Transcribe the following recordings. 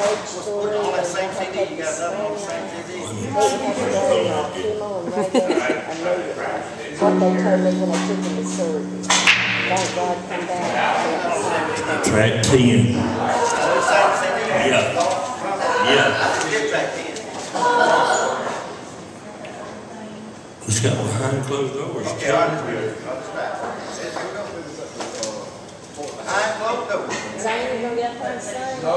On that same CD, you got another on the same CD. What they told me when I took him to surgery. Thank God, come back. Track 10. Yeah. Get track 10. It's got behind closed doors. Okay, all right, behind closed doors. Zane, you gonna get up there and sing? No.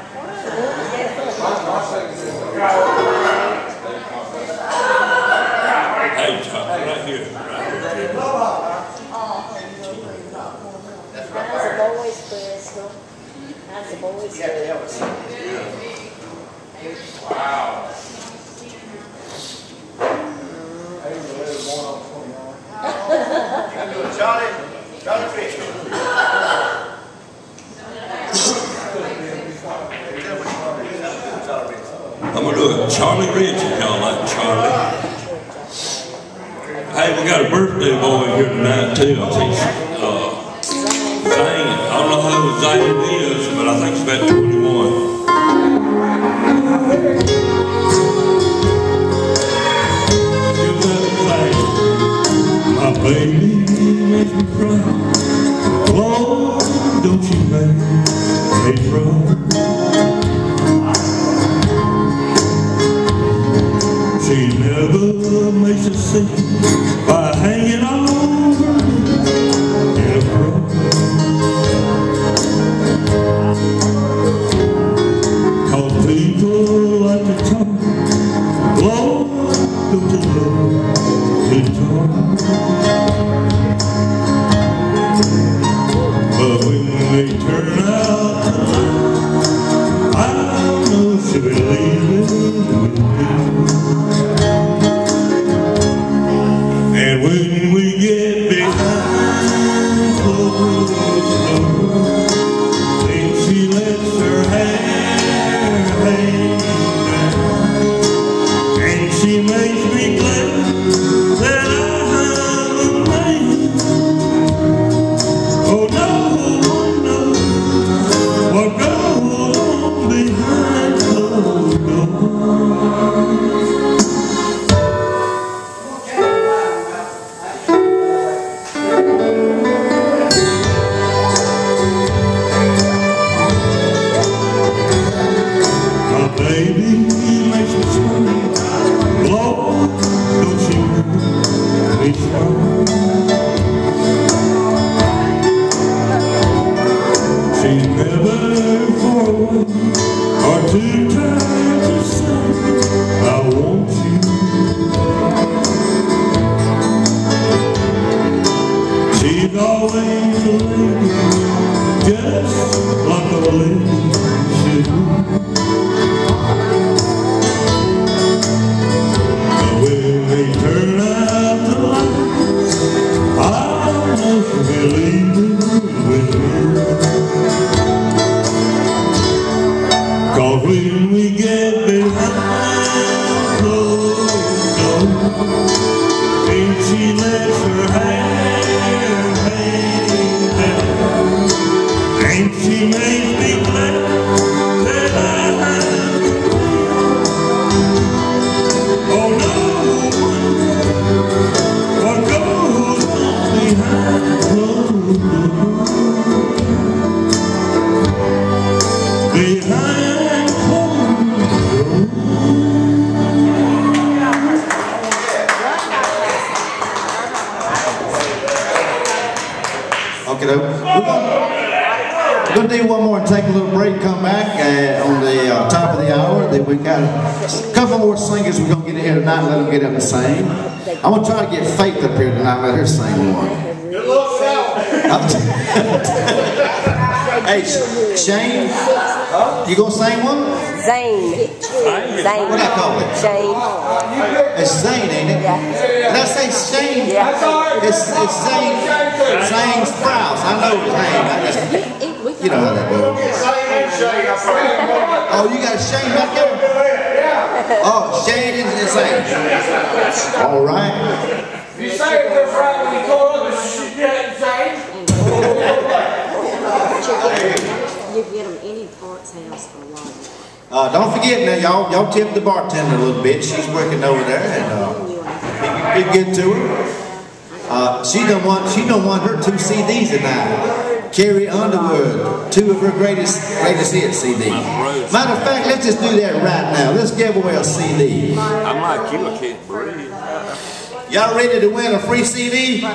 Hey, Chuck, right here. How's the boys, Crystal? How's the boys? Wow. Charlie Fish. I'm going to do it. Charlie Ridge, if y'all like Charlie. Hey, we got a birthday boy here tonight, too. I think Zane. I don't know how old Zane is, but I think he's about 21. My baby makes me cry. Lord, don't you make me cry. She never makes a scene by hanging over in a crowd. Cause people like to talk. Lord, don't you love to talk. But when they turn out the light, I know she'll be leaving with me. And when we get behind closed doors, then she lets her hair hang down, and she makes me glad that I'm a man. Oh, no one knows what goes on behind closed doors. Baby makes me smile. Lord, don't you make me smile. She's never far away or too tired to say I want you. She's always a lady, just like a lady should. Turn out the lights, I know she'll be leaving with me. Cause when we get behind closed doors, then she lets her hair hang down, and she makes me glad that I'm oh no. What goes on behind closed doors? Behind closed doors. Okay, we're going to do one more and take a little break, come back on the top of the hour. Then we've got a couple more singers we're going to get in here tonight and let them get up and sing. I'm going to try to get Faith up here tonight and let her sing one. Good luck out. Hey, Shane, you going to sing one? Zane. Zane. What do I call it? Shane. It's Zane, ain't it? Yeah. Did I say Shane? Yeah. It's Zane. Zane Sprouse. I know his name. I just, you know how that goes. Oh, you got Shane back there? Oh, Shane and Zane. All right. You say it was right when you call up and Zane. You get them any parts house for long. Don't forget now, y'all tip the bartender a little bit. She's working over there, and be good to her. She don't want her 2 CDs tonight. Carrie Underwood, 2 of her greatest hit CDs. Matter of fact, let's just do that right now. Let's give away a CD. I'm like you, I can't breathe. Y'all ready to win a free CD?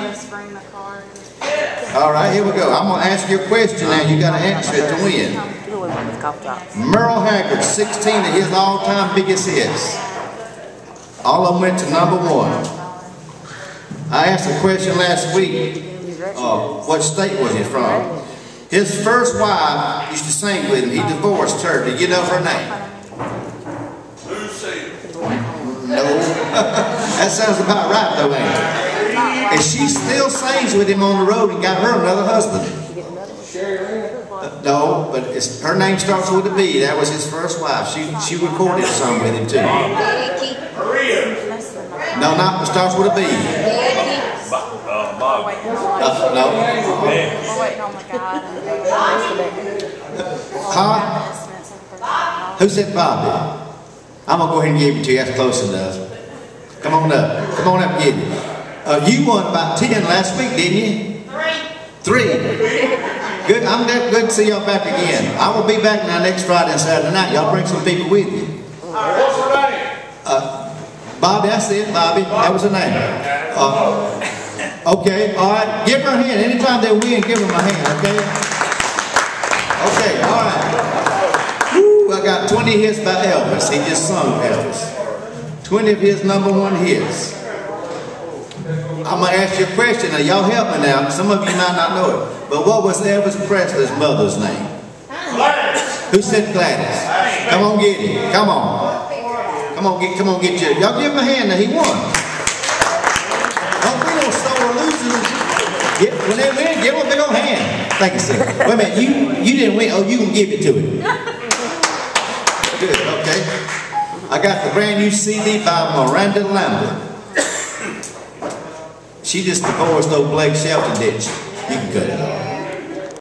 All right, here we go. I'm gonna ask you a question now. You gotta answer it to win. Merle Haggard, 16 of his all-time biggest hits. All of them went to #1. I asked a question last week. What state was he from? His first wife used to sing with him. He divorced her. Do you know her name? Lucy. No. That sounds about right though, ain't it? And she still sings with him on the road and got her another husband. No, but her name starts with a B. That was his first wife. She recorded a song with him too. No, not starts with a B. No. Huh? Who said Bobby? I'm gonna go ahead and give it to you. That's close enough. Come on up. Come on up and get it. You won about 10 last week, didn't you? 3. Good. I'm good to see y'all back again. I will be back now next Friday and Saturday night. Y'all bring some people with you. What's her name? Bobby, that's it, Bobby. That was her name. Okay, all right. Give her a hand. Anytime they win, give them a hand, okay? Okay, all right. Woo, I got 20 hits by Elvis. He just sung Elvis. 20 of his #1 hits. I'm going to ask you a question. Now, y'all help me now. Some of you might not know it. But what was Elvis Presley's mother's name? Gladys. Who said Gladys? Come on, get it. Come on. Come on, get you. Y'all give him a hand now. He won. Don't be no sore losers. When they win, give him a big old hand. Thank you, sir. Wait a minute. You didn't win. Oh, you can give it to him. Good, okay. I got the brand new CD by Miranda Lambert. She just divorced old Blake Shelton, didn't she? You can cut it off.